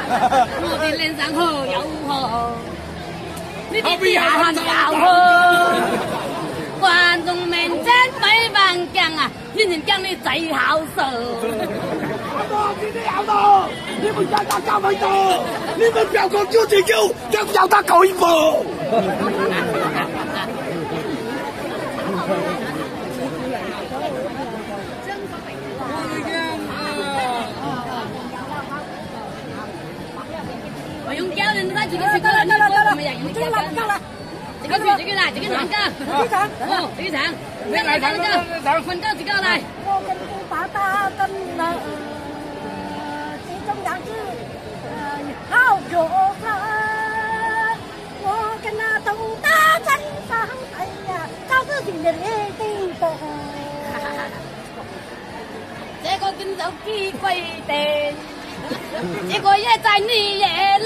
我的脸上好又好，你的地下很又好，观众面前对万讲啊，你人讲你最好受。 我今天要到，你们让他交回走，你们不要说救就救，要他搞一波。 我用胶的，他自己去搞了，够了，没人用胶了，够了。这个去，这个来，这个两个，哦，这个长，再来长个，分个几个来。 我跟不把他跟了，其中两只好做法，我跟那东大真上哎呀，找自己的一定的。 这个跟手机规定。这个也在你眼里，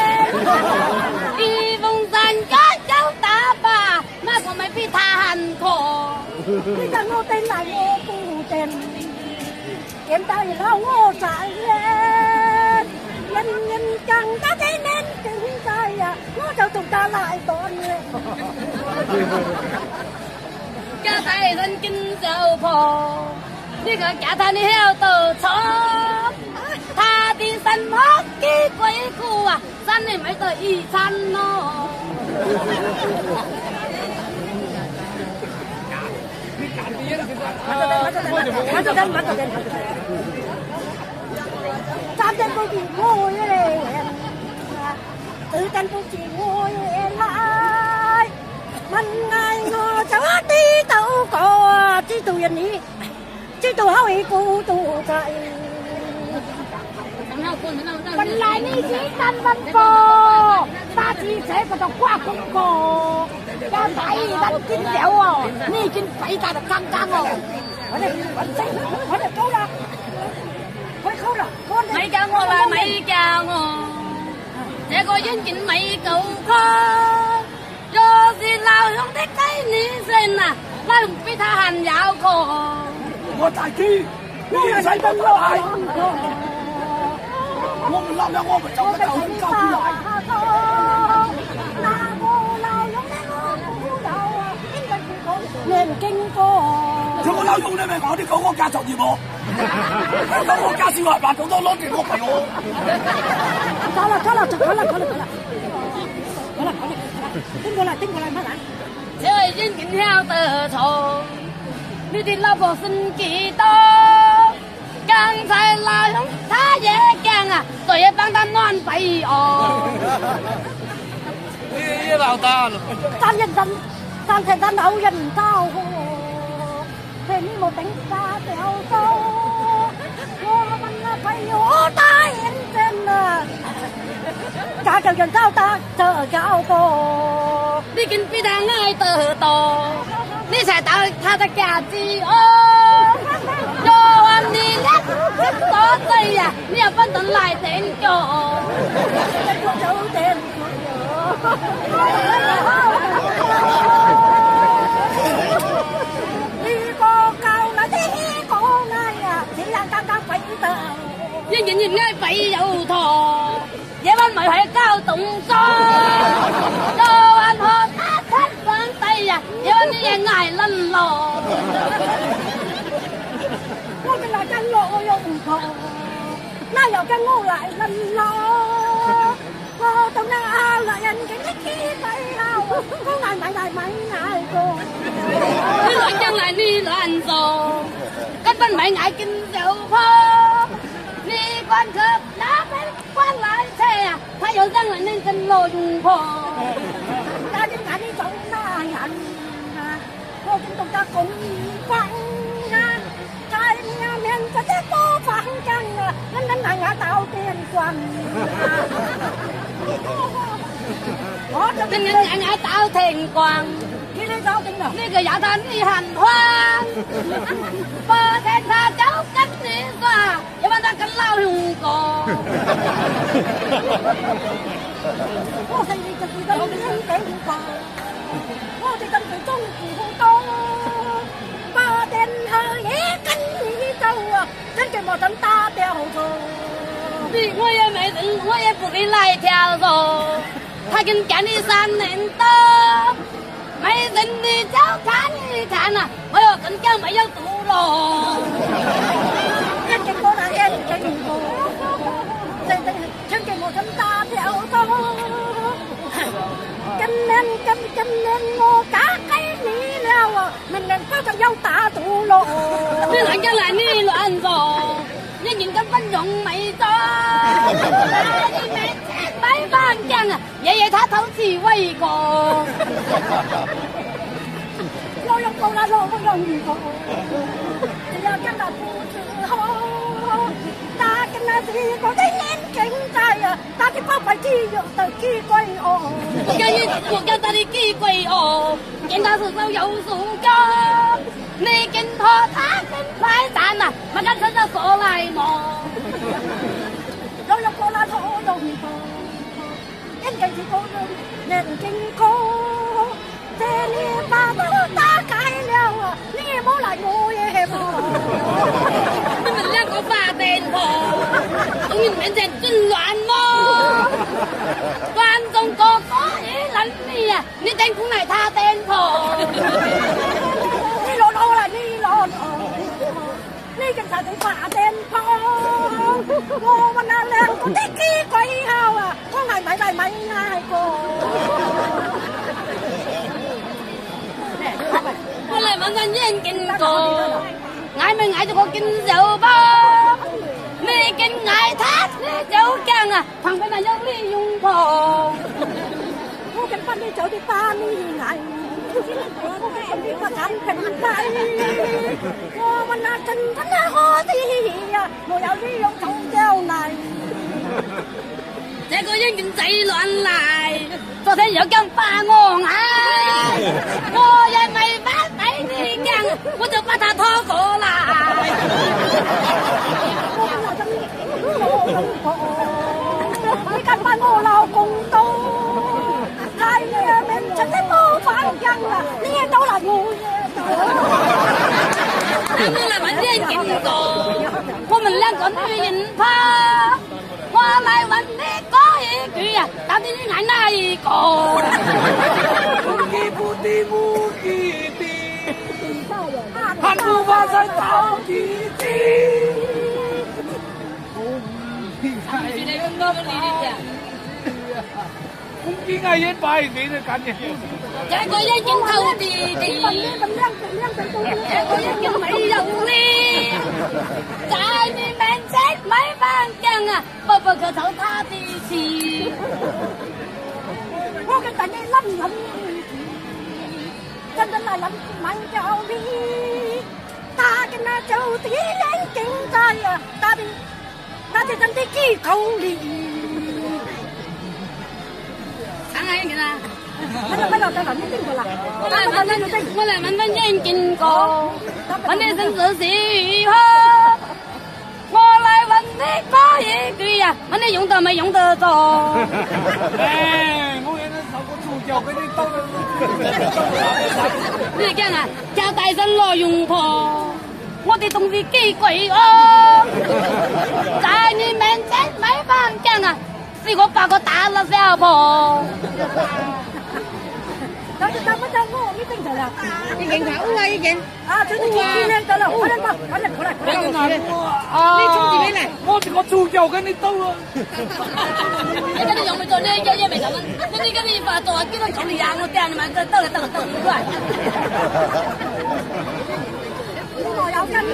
一峰山家有打靶，那個咪比他還狂。 你叫我定嚟我不定，見到然後我就叻，人人更加啲年經濟啊，我就做得嚟當嘅。 家大人經就破，呢個家太你曉得錯。他的生活幾鬼苦啊，真係咪得一餐咯？站在不比我人，tự tin不chỉ我來，問嗌我就啲都過，知道人哋，知道口氣孤獨仔。本來你是3分貨，打字寫嗰度掛公個，有睇人見有喎，你見鬼價就更加喎。我哋高啦，佢高啦，咪教我啦，咪教我，這個英件咪夠科，若是老兄的雞女性啊，那唔比他還有個。 我大知，你使乜來？我唔嬲啦，我咪就得夠兇交出嚟。嗱，我鬧用咧，我冇有啊，應該佢講你唔經過。如果鬧用咧，咪我啲講我家作業喎。咁我家小孩辦好多攞電我俾我。走啦，叮過嚟，乜人？ 這已經曉得錯，你的老婆生幾多？剛才老兄他也講啊，我也幫他暖被哦。 你老大了。 但係他老人唔交喎，佢呢冇頂價掉咗。我問啊朋友，我大人真啊，假就人交大就交多。 你跟比他愛得多，你才到他的價值哦。若話你叻多歲呀，你又分到來頂咗。 呢個教嗱呢個嗌啊，你人家家鬼得。 一人人嗌鬼有錯，夜晚咪係交動作。若話學他親上帝呀，夜晚你也嗌撚落。 我哋嚟緊落我又唔同，嗱又跟我嚟撚落，我同阿來人嘅一起嚟啦，我嗌咪嗌過。 你亂講嚟你亂做，根本咪嗌見就破。你關客那邊關來車啊，他又讓人哋跟亂破。 家點解呢種那人啊？我見到家咁關啊！面這些多方向啊，人大到電光。我就人到天光， 你哋搞掂啦？ 呢個也得你很歡，不聽他就跟你說，要不然他跟老兄講。 我係你就知道你點講，我哋咁佢中意好多，把電後也跟你走啊，真嘅冇等打掉咗。 我也沒人，我也会来跳蚤，他跟干你3年多，没人的脚看一看呐，我要跟脚没有肚咯。 眼睛我那眼睛我，真给我真打跳蚤。今年我嫁给你了啊，明年我就要打肚咯。 你乱讲来你乱说，你人根本用没着。你没钱买房讲啊，爷爷他偷起为过。 我用过了，我用过，只要跟他不知好。打跟那是我的眼睛在啊，打的宝贝肌肉的几贵哦。 我叫他的几贵哦，见他是手有数高，你跟他跟快站呐，没敢趁着说来么？ 我用过了，我用过，眼睛是我用眼睛过，这里把门打开了啊，你莫来我也莫。 你们两个发癫婆，从你面前真乱么？观众哥哥一认你呀，你等空来他颠婆。 你落落来，你落落，你跟他哋發癲婆，我問阿亮嗰啲機鬼敲啊，我係咪嗌過？ 我嚟問問眼鏡哥。嗌咪嗌咗個金手包，你跟嗌他你就驚啊，旁邊那有利用婆。 我跟班你走啲班你嗌，我跟你個產品低，我問阿真真啊我啲啊，我有呢種臭椒泥。 這個人咁仔亂嚟，昨天又咁把我嗌，我也沒法俾你講，我就把他拖過來。 你跟翻我老公多，太陽面前的模範人啦，你也到來我也到。 咱們來問眼鏡哥，我們兩個女人怕。我來問你講一句呀，到底你愛哪一個？ 不地不地地，還不發生到底地。không biết ai hết bài gì nữa cả nhà. Cái có giấy chân thâu đi đi. Cái có giấy chân mấy đồng đi. Cái đi men chết mấy bàn chân à, bờ bờ cửa thấu tha đi xì. Có cái tay này lắm lắm. Chân chân là lắm mạnh cháu đi. Ta cái na cháu tí lên kinh tay à, ta thì chân tí kỳ không đi. Ai vậy nè? Bắt đầu ta làm cái gì là? Tôi lại mình vẫn nhanh kinh cô. Vấn đề sinh sự gì hết. Tôi lại vấn đề có gì kìa. Vấn đề dùng tờ mày dùng tờ rồi. Ê, ngôi nó sao có chủ chọc cái đi tao. Đi kia nè, chào tài dân lo dùng phò. Tôi thì đồng gì kỳ quỷ ơ. Tại ni men chết mấy bàn chân à. Vì có bà có tá là sao bò. Đó chúng ta bắt đầu ngô cái tinh thần là cái kiện thảo quay cái kiện. À chúng ta đi lên tới đâu. Có lên không? Có lên. Đi chung gì này? Ngô thì có chủ chọc cái đi tao. Cái này dùng mày做呢嘢未咁啊？呢啲你發做啊，幾多種嚟呀？我掟你咪得過嚟。 我有跟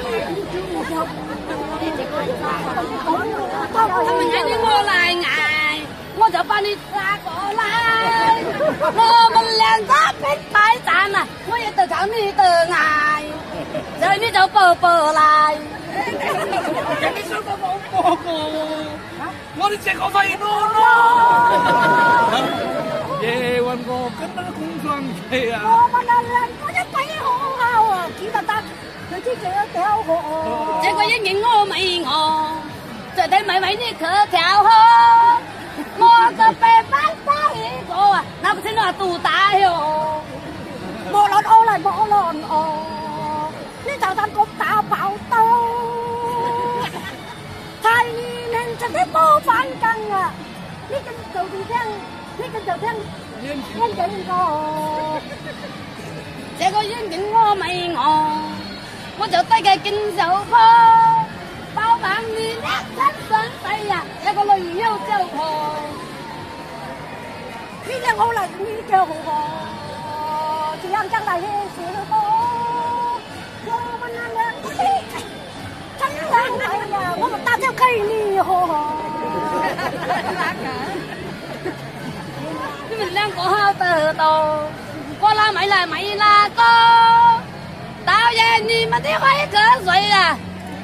他們嗌你我來嗌，我就把你拉過來。我們兩個並排站啊，我也得靠你的愛，所以你就抱抱來。 人哋想講冇播過，我哋隻個廢佬咯。夜運我跟得空窗期啊！ 我問阿亮嗰一鬼好孝啊，只得得佢知這條河。 這個一影我美我，再睇咪咪你可跳河，我就被反打一個啊，那不是我肚大喲。 莫論我嚟莫論我，你就當局打爆刀，太年前的模範更啊！ 呢個就聽煙景歌。 這個煙景我咪我就低嘅見手坡，包辦你一身上世呀，一個女優就婆。 呢隻好嚟，呢隻好喎，只啱將嚟嘅小哥，我問下兩個真靚仔呀，我們大家可以你好。 你們兩個好得多，我拉沒來沒拉哥，導演你們的會瞌睡啊，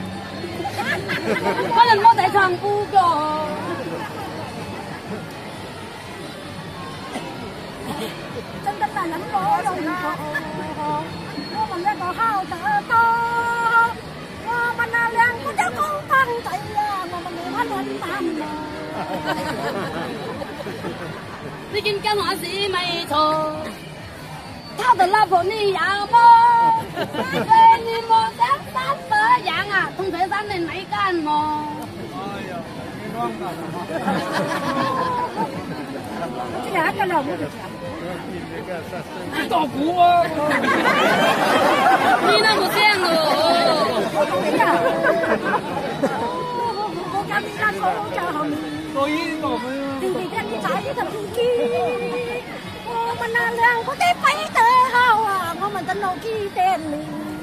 可能我在唱不過。 真的大人我用過，我問一個好得多，我問下兩個就高登仔呀，我問你揾揾你跟干我是没错，他的老婆你要么，对你莫像三个样啊，同这3年没干么。 哎呀，你乱干了。 这两个了不起。 你打鼓啊！ 你那不像哦。 我跟你那個就後面。 所以我們你聽你踩呢條機，我問下兩個啲飛得好啊，我問陣路機訂你。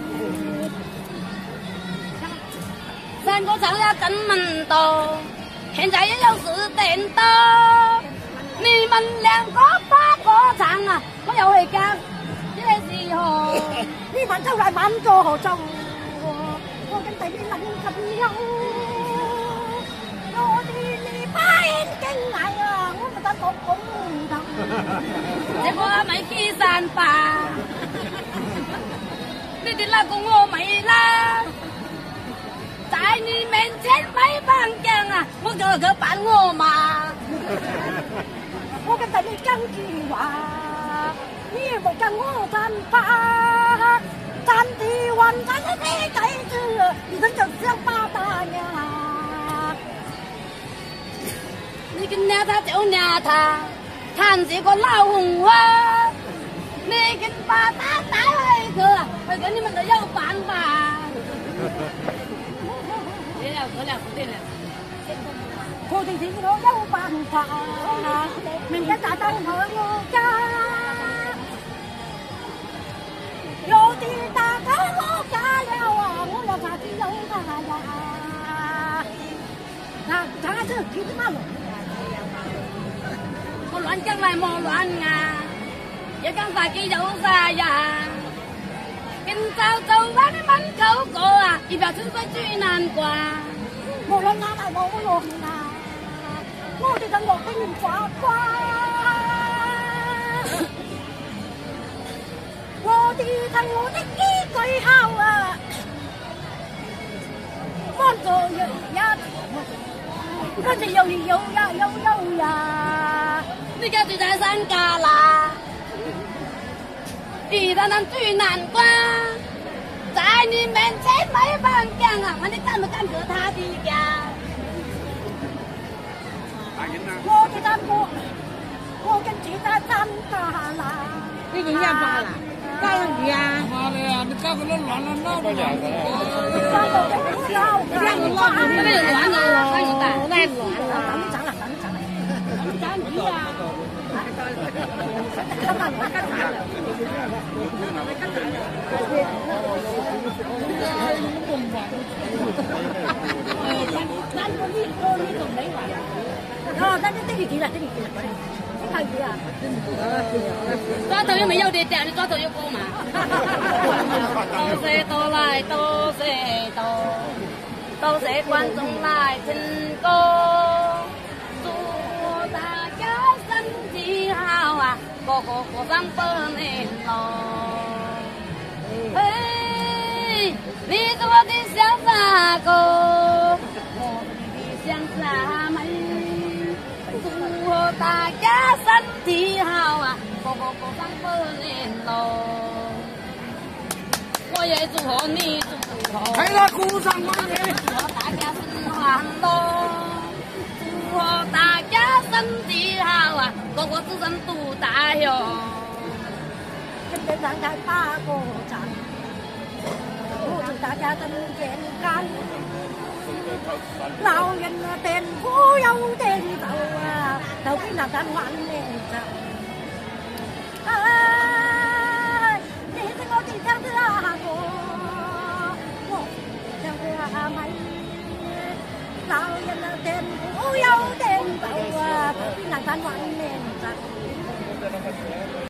3個場要真門多，現在也有4點多，你們2個8個場啊，我又去夾這時候。 呢晚周嚟晚做何做？我跟第啲諗咁優。我哋呢班經捱啊，我咪得講唔得。 這個咪機散吧，你哋那個我沒啦，在你面前沒放鏡啊，我個個扮我嘛。 我跟第你跟住話，你冇跟我賺法，賺地運賺得飛仔啫，你真就像八大呀。 你跟娘他就娘他，看這個老紅花，你跟把他帶回去啊，回去你們都有辦法。對了，對了。 我哋自己都有辦法，明日大燈響我家，有啲大燈我家了啊，我有茶只有他呀，他這幾點啊？ 我亂講來莫亂啊，也講晒幾有晒呀，跟早走往你門口過啊，一表春水最難掛。 無論哪嚟冇用啊，我哋就落冰花花，我哋憑我的幾句口啊，幫助人一，跟住有呀， 你家住在山旮旯，地當當最難掛，在你面前沒放鏡啊，問你幹不幹過他的家？ 我哋三個，我跟住在山旮旯。 你人家發了，幹魚啊？ 媽的呀，你搞個那亂了鬧不了。 三個跟住鬧， 這樣子亂，那邊有亂的哦，還有的，那亂了。 等你講啦， 講魚啊！ 但係呢幾啦，睇住啊！ 抓頭又沒有的掉，你抓頭又過嘛？多謝多來，多謝多謝觀眾來聽歌，祝大家身體好啊，個個過上百年咯。嘿，你是我的小傻哥，我是你的小傻妹。祝大家身體好啊，個個過上百年咯。我也祝賀你，祝賀。 係啦，鼓掌歡迎。 祝賀大家新歡樂，祝賀大家身體好啊，個個我自身独大哟。 真的让他打过仗，我祝大家身健康。老人啊，病苦有定就啊，就邊能夠玩命就。唉，你是我的長子啊我長子啊咪。老人啊，病苦有定就啊，就邊能夠玩命就。